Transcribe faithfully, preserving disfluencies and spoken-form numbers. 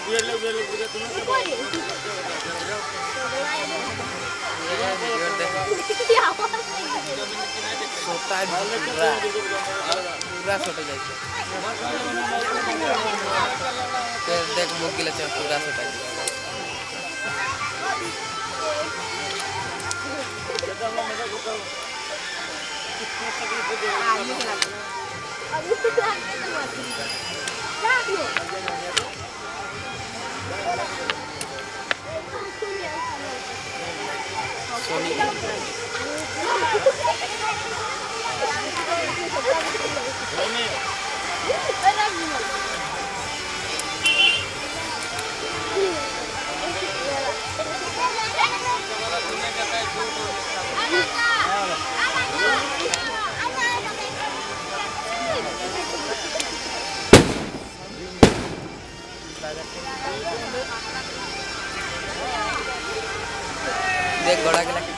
सोता है पूरा पूरा सोते जाए देख मुगिल अच्छा पूरा सोता है सोनी देख घोड़ा के